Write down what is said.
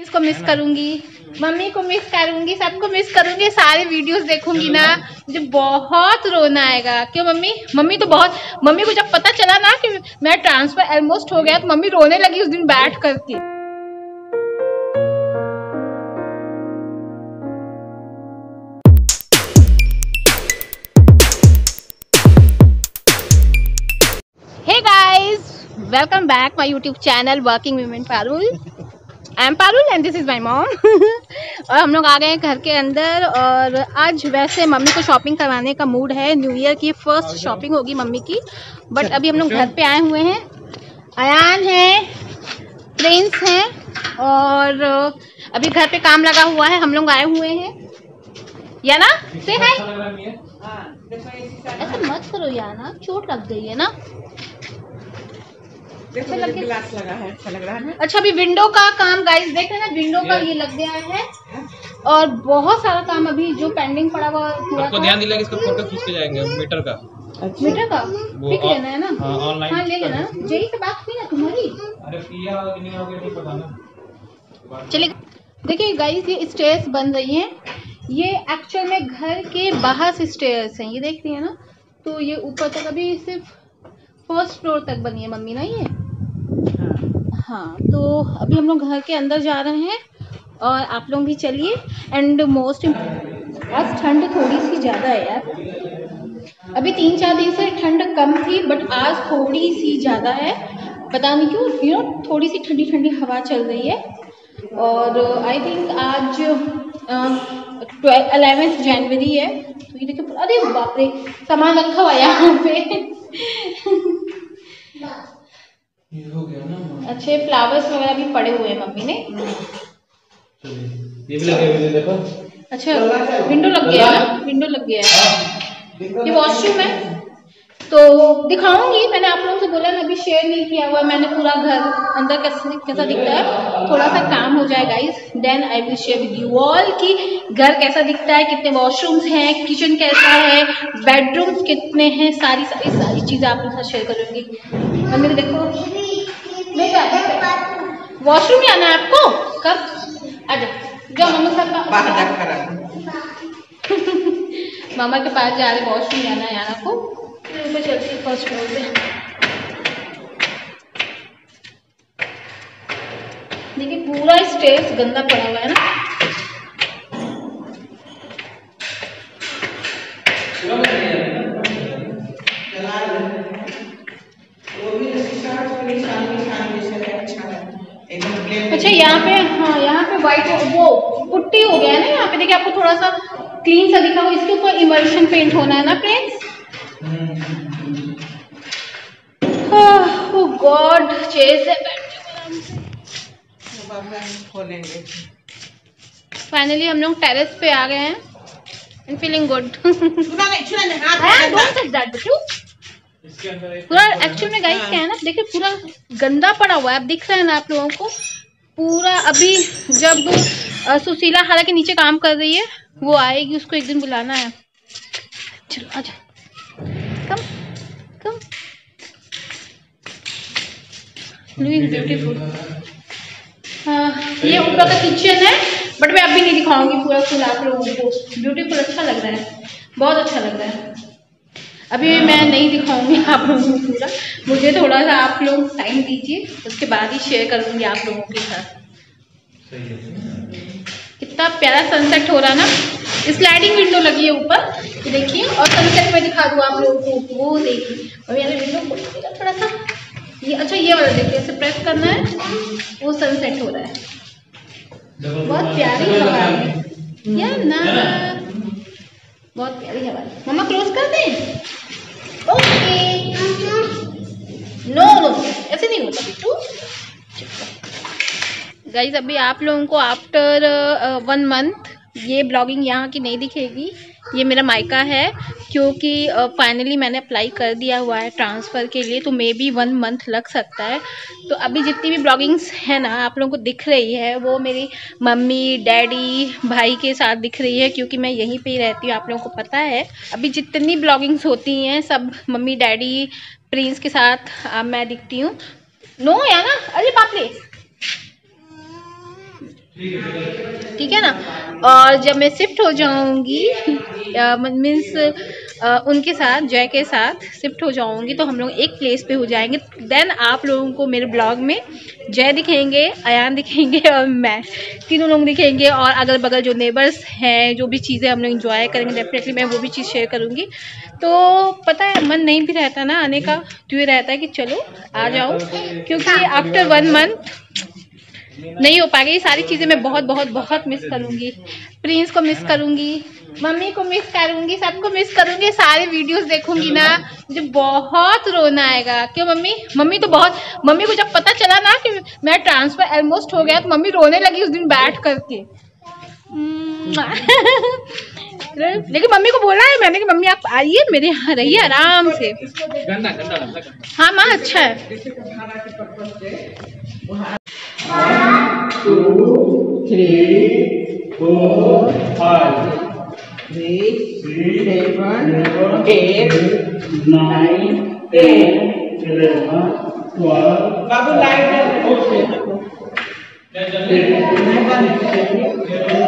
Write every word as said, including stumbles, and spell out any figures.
इसको मिस करूंगी, मम्मी को मिस करूंगी, सबको मिस करूंगी। सारे वीडियोस देखूंगी ना, मुझे बहुत रोना आएगा। क्यों मम्मी? मम्मी तो बहुत, मम्मी को जब पता चला ना कि मेरा ट्रांसफर ऑलमोस्ट हो गया तो मम्मी रोने लगी उस दिन बैठ करके। Hey guys, welcome back my YouTube channel working women Parul. I am Parul and this is my mom. और हम लोग आ गए हैं घर के अंदर। और आज वैसे मम्मी को शॉपिंग करवाने का मूड है, न्यू ईयर की फर्स्ट शॉपिंग होगी मम्मी की। बट अभी हम लोग घर पे आए हुए हैं। अयान है, प्रिंस है और अभी घर पे काम लगा हुआ है। हम लोग आए हुए हैं। या ना से हाय। ऐसे मत करो यार, ना चोट लग गई है ना। देखो लग ग्लास लगा है, अच्छा लग रहा है। अच्छा अभी विंडो का काम गाइस देख रहे हैं ना, विंडो का ये लग गया है। और बहुत सारा काम अभी जो पेंडिंग पड़ा हुआ हुआ आपको ध्यान दिला कि इसका फोटो खींच के जाएंगे मीटर का। अच्छा। मीटर का पिक लेना है ना। हाँ, ऑनलाइन हाँ ले लेना। जेई से बात हुई ना तुम्हारी? अरे किया होगा कि नहीं होगा नहीं पता ना। चलिए देखिए गाइस, ये स्टेयर्स बन रही हैं। ये एक्चुअल में घर के बाहर से स्टेयर्स हैं, ये देख रही है ना। तो ये ऊपर तक अभी सिर्फ फर्स्ट फ्लोर तक बनी है मम्मी ना ये। हाँ तो अभी हम लोग घर के अंदर जा रहे हैं और आप लोग भी चलिए। एंड मोस्ट आज ठंड थोड़ी सी ज़्यादा है यार। अभी तीन चार दिन से ठंड कम थी बट आज थोड़ी सी ज़्यादा है। पता नहीं क्यों, यू नो थोड़ी सी ठंडी ठंडी हवा चल रही है। और आई थिंक आज अलेवेंथ जनवरी है। तो ये देखिए, अरे बाप रे सामान रखा हुआ है यहाँ पे। ये हो गया ना। अच्छे फ्लावर्स वगैरह भी पड़े हुए हैं मम्मी ने। ये भी लगे हुए देखो। अच्छा विंडो लग गया है ना, विंडो लग गया है। ये वॉशरूम है तो दिखाऊंगी। मैंने आप लोगों से बोला मैं अभी शेयर नहीं किया हुआ मैंने पूरा घर अंदर कैसा कैसा दिखता है। थोड़ा सा काम हो जाए guys, then I will share with you all कि घर कैसा दिखता है, कितने वॉशरूम्स हैं, किचन कैसा है, बेडरूम्स कितने हैं, सारी सारी सारी चीजें आप लोगों के साथ शेयर करूंगी। और मेरे देखो वॉशरूम में आना है आपको, कब आ जाओ जाओ मम्मा साहब बाहर जाकर मामा के पास जा रहे, वॉशरूम जाना है यार आपको। ऊपर चलती है फर्स्ट फ्लोर पे। देखिए पूरा स्टेज गंदा पड़ा हुआ है ना। अच्छा यहाँ पे, हाँ यहाँ पे व्हाइट वो पुट्टी हो गया है ना यहाँ पे। देखिए आपको थोड़ा सा क्लीन सा दिखा हुआ, इसके ऊपर इमल्शन पेंट होना है ना फ्रेंड्स। ओह गॉड, चेयर से खोलेंगे। फाइनली हम लोग टेरेस पे आ गए हैं एंड फीलिंग गुड। पूरा एक्चुअल में गाइस क्या है ना, देखिए पूरा गंदा पड़ा हुआ है। अब दिख रहा है ना आप लोगों को पूरा। अभी जब सुशीला हालांकि नीचे काम कर रही है, वो आएगी, उसको एक दिन बुलाना है। चलो आजा, कम कम। Looking beautiful. हाँ ये ऊपर का किचन है बट मैं अभी नहीं दिखाऊंगी पूरा फुल आप लोगों को। ब्यूटीफुल, अच्छा लग रहा है, बहुत अच्छा लग रहा है। अभी मैं नहीं दिखाऊंगी आप लोगों को पूरा, मुझे थोड़ा सा आप लोग टाइम दीजिए, उसके बाद ही शेयर करूंगी आप लोगों के साथ। कितना प्यारा सनसेट हो रहा है ना। स्लाइडिंग विंडो लगी है ऊपर, ये देखिए। और सनसेट में दिखा दूँ आप लोगों को, वो देखिए। और यार विंडो खोल देगा थोड़ा सा ये। अच्छा ये वाला देखिए, ऐसे प्रेस करना है, वो सनसेट हो रहा है। बहुत प्यारी हवा है यार ना, बहुत प्यारी हवा है। मम्मा क्लोज कर दें? ओके। नो नो ऐसे नहीं होता बिट्टू। गाइज अभी आप लोगों को आफ्टर वन मंथ ये ब्लॉगिंग यहाँ की नहीं दिखेगी। ये मेरा मायका है क्योंकि फाइनली uh, मैंने अप्लाई कर दिया हुआ है ट्रांसफ़र के लिए, तो मे बी वन मंथ लग सकता है। तो अभी जितनी भी ब्लॉगिंग्स है ना आप लोगों को दिख रही है, वो मेरी मम्मी डैडी भाई के साथ दिख रही है क्योंकि मैं यहीं पे ही रहती हूँ, आप लोगों को पता है। अभी जितनी ब्लॉगिंग्स होती हैं सब मम्मी डैडी प्रिंस के साथ अब मैं दिखती हूँ। नो या ना, अरे बाप रे ठीक है ना। और जब मैं शिफ्ट हो जाऊंगी मीन्स उनके साथ, जय के साथ शिफ्ट हो जाऊंगी, तो हम लोग एक प्लेस पे हो जाएंगे। देन आप लोगों को मेरे ब्लॉग में जय दिखेंगे, अयान दिखेंगे और मैं, तीनों लोग दिखेंगे। और अगल बगल जो नेबर्स हैं, जो भी चीज़ें हम लोग इंजॉय करेंगे, डेफिनेटली मैं वो भी चीज़ शेयर करूँगी। तो पता है मन नहीं भी रहता ना आने का, तो ये रहता है कि चलो आ जाओ, क्योंकि आफ्टर वन मंथ नहीं हो पाएगा ये सारी चीजें। मैं बहुत बहुत बहुत मिस करूंगी, प्रिंस को मिस करूंगी, मम्मी को मिस करूंगी, सबको मिस करूंगी। सारे वीडियोस देखूंगी ना, मुझे बहुत रोना आएगा। क्यों मम्मी? मम्मी तो बहुत, मम्मी को जब पता चला ना कि मेरा ट्रांसफर ऑलमोस्ट हो गया, तो मम्मी रोने लगी उस दिन बैठ करके। लेकिन मम्मी को बोला है मैंने कि मम्मी आप आइए मेरे यहाँ, रहिए आराम से। हाँ माँ अच्छा है। two, three, four, five, six, seven, eight, nine, ten, eleven, twelve. Babu, light. Okay.